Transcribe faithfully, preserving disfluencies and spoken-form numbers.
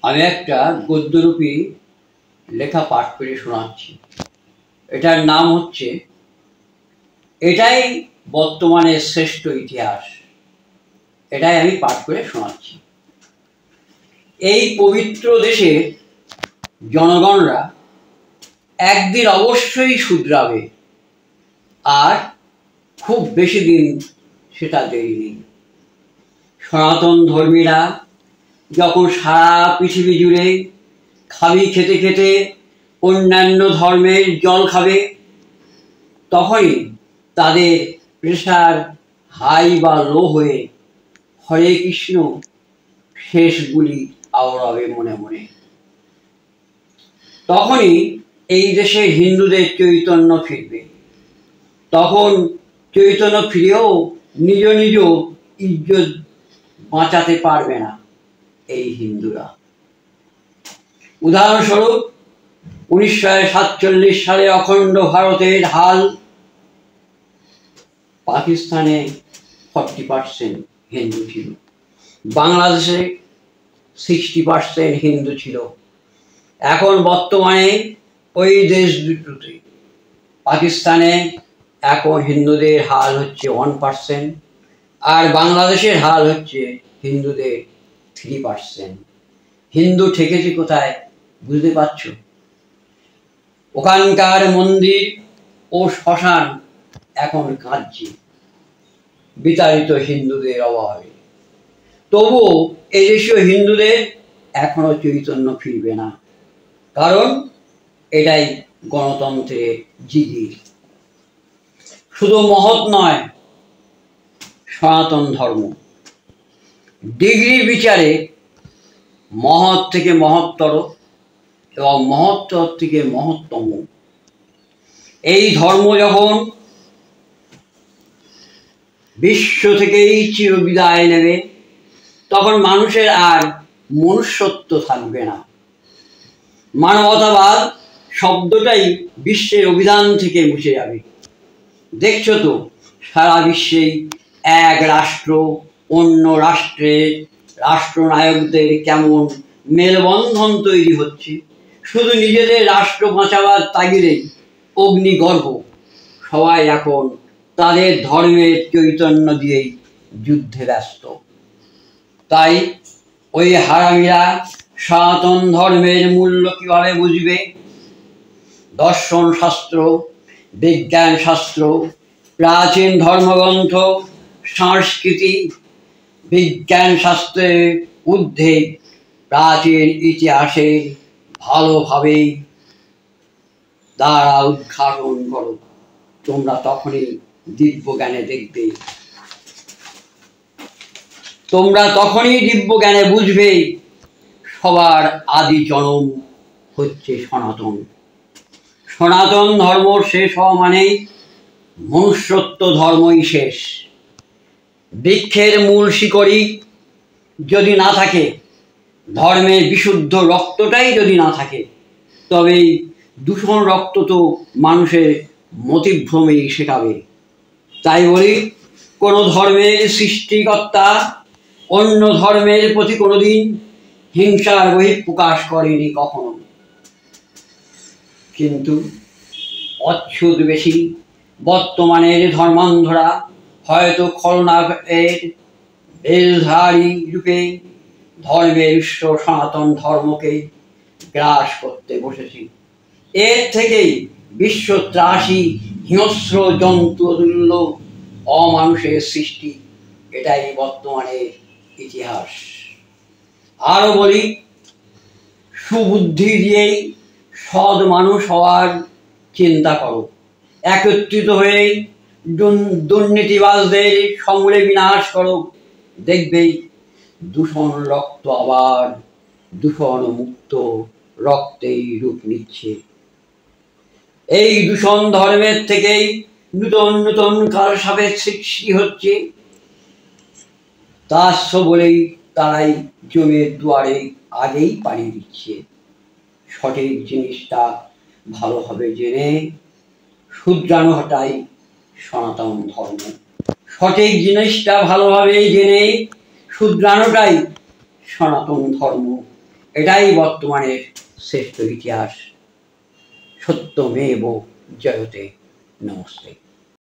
আমি একটা গদ্যরূপী লেখা পাঠ করে শোনাচ্ছি। এটার নাম হচ্ছে এটাই বর্তমানের শ্রেষ্ঠ ইতিহাস। এটাই আমি পাঠ করে শোনাচ্ছি। এই পবিত্র দেশের জনগণরা একদিন অবশ্যই শুধরাবে, আর খুব বেশি দিন সেটা দেরি নেই। সনাতন ধর্মীরা যখন সারা পৃথিবী জুড়ে খাবি খেতে খেতে অন্যান্য ধর্মের জল খাবে, তখনই তাদের প্রেশার হাই বা লো হয়ে হরে কৃষ্ণ শেষগুলি আওড়াবে মনে মনে। তখনই এই দেশে হিন্দুদের চৈতন্য ফিরবে। তখন চৈতন্য ফিরেও নিজ নিজ ইজ্জত বাঁচাতে পারবে না এই হিন্দুরা। উদাহরণস্বরূপ উনিশশো সাতচল্লিশ সালে অখণ্ড ভারতের হাল, পাকিস্তানে ফর্টি পার্সেন্ট হিন্দু ছিল, বাংলাদেশে সিক্সটি পার্সেন্ট হিন্দু ছিল। এখন বর্তমানে ওই দেশ দুটোতে, পাকিস্তানে এখন হিন্দুদের হাল হচ্ছে ওয়ান পার্সেন্ট, আর বাংলাদেশের হাল হচ্ছে হিন্দুদের থ্রি পার্সেন্ট। হিন্দু ঠেকেছে কোথায় বুঝতে পারছ? ওখানকার মন্দির ও শ্মশান এখন কাঁদছে বিতাড়িত হিন্দুদের অভাবে। তবুও এদেশীয় হিন্দুদের এখনো চৈতন্য ফিরবে না, কারণ এটাই গণতন্ত্রের জিগির। শুধু মহৎ নয়, সনাতন ধর্ম ডিগ্রির বিচারে মহৎ থেকে মহত্তর এবং মহত্তর থেকে মহত্তম। এই ধর্ম যখন বিশ্ব থেকেই চিরবিদায় নেবে, তখন মানুষের আর মনুষ্যত্ব থাকবে না। মানবতাবাদ শব্দটাই বিশ্বের অভিধান থেকে মুছে যাবে। দেখছো তো, সারা বিশ্বেই এক রাষ্ট্র অন্য রাষ্ট্রের রাষ্ট্রনায়কদের কেমন মেলবন্ধন তৈরি হচ্ছে। শুধু নিজেদের রাষ্ট্র বাঁচাবার তাগিদেই অগ্নিগর্ভ সবাই এখন তাদের ধর্মের চৈতন্য দিয়েই যুদ্ধে ব্যস্ত। তাই ওই হারামিরা সনাতন ধর্মের মূল্য কিভাবে বুঝবে? দর্শন শাস্ত্র, বিজ্ঞান শাস্ত্র, প্রাচীন ধর্মগ্রন্থ, সংস্কৃতি, বিজ্ঞান শাস্ত্রের ঊর্ধ্বে প্রাচীন ইতিহাসের ভালোভাবেই দ্বারা উদ্ঘাটন করো। তোমরা তখনই দিব্য জ্ঞানে দেখবে, তোমরা তখনই দিব্য জ্ঞানে বুঝবে সবার আদি জনম হচ্ছে সনাতন। সনাতন ধর্ম শেষ হওয়া মানেই মনুষ্যত্ব ধর্মই শেষ। বৃক্ষের মূল শিকড়ই যদি না থাকে, ধর্মের বিশুদ্ধ রক্তটাই যদি না থাকে, তবে দূষণ রক্ত তো মানুষের মতিভ্রমেই শেখাবে। তাই বলি, কোনো ধর্মের সৃষ্টিকর্তা অন্য ধর্মের প্রতি কোনোদিন হিংসার বহিঃপ্রকাশ করেনি কখনো। কিন্তু অচ্ছুত বেশি বর্তমানের ধর্মান্ধরা হয়তো খলনায়কের বেশধারী রূপে ধর্মের উৎস সনাতন ধর্মকে গ্রাস করতে বসেছি। এর থেকেই বিশ্ব ত্রাসী হিংস্র জন্তুতুল্য অমানুষের সৃষ্টি। এটাই বর্তমানে ইতিহাস। আরো বলি, সুবুদ্ধি দিয়েই সৎ মানুষ হওয়ার চিন্তা করো। একত্রিত হয়ে দুর্নীতিবাজদের সমূলে বিনাশ করো। দেখবেই দূষণ রক্ত আবার দূষণ মুক্ত রক্তেই রূপ নিচ্ছে। এই দূষণ ধর্মের থেকেই নূতন নূতন কালসাপের সৃষ্টি হচ্ছে। দাস্য বলেই তারাই জমের দুয়ারে আগেই পাড়ি দিচ্ছে। সঠিক জিনিসটা ভালোভাবে জেনে শুধরানো হটাই সনাতন ধর্ম। সঠিক জিনিসটা ভালোভাবে জেনে শুধরানোটাই সনাতন ধর্ম। এটাই বর্তমানের শ্রেষ্ঠ ইতিহাস। সত্যমেব জয়তে। নমস্তে।